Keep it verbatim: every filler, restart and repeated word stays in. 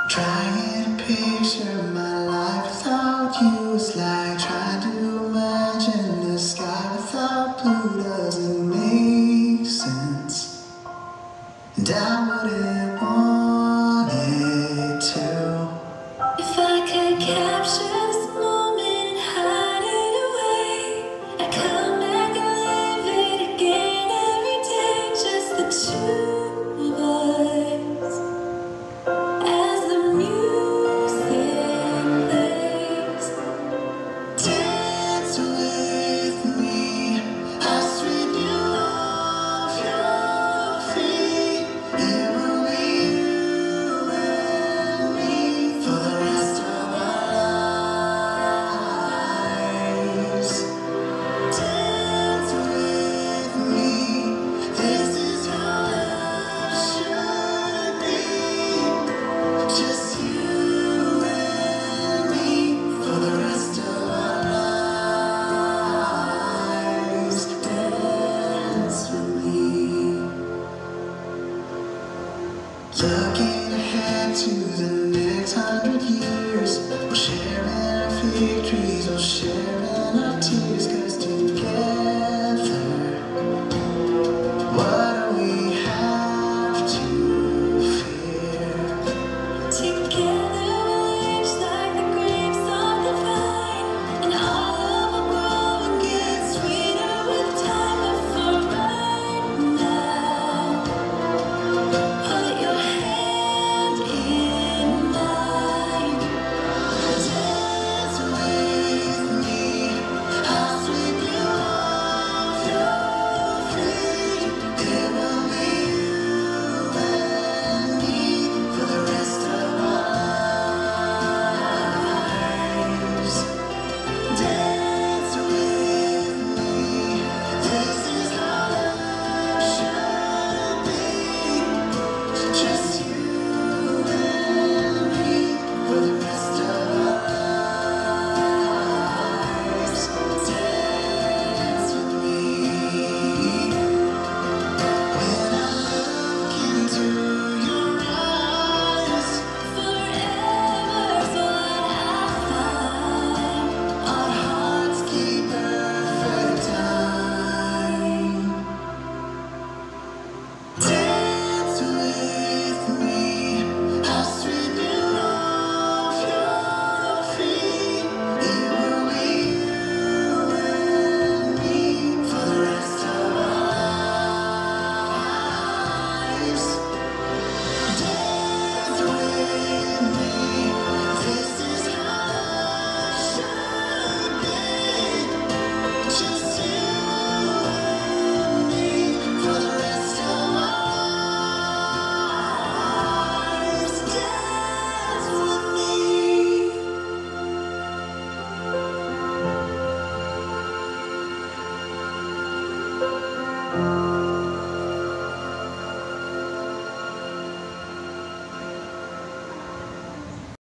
Trying to picture my life without you is like trying to imagine the sky without blue doesn't make sense. And I wouldn't want it to. If I could capture this moment and hide it away, I'd come back and live it again every day, just the two of us. As the music plays, dance with me, I'll sweep you off your feet. It will be you and me for the rest of our lives. Dance with me, this is how love should be. Just you and me for the rest of our lives. Dance with me. Looking ahead to the next hundred years, we'll share in our victories, we'll share in our tears, 'cause together, what do we have to fear? together we'll age like the grapes of the vine, and all of our growing gets sweeter with time. But for right now, put your hand in mine. Dance with me, I'll sweep you off your feet. It will be you and me for the rest of our lives. Dance with me, this is how love should be. Just you and me for the rest of our lives. Dance with me. When I look into your eyes, Forever's what I find. our hearts keep perfect time. Dance with me, I'll sweep you off your feet. It will be you and me for the rest of our lives. Dance with me, this is how love should be. Just you and me for the rest of our lives. Dance with me. Thank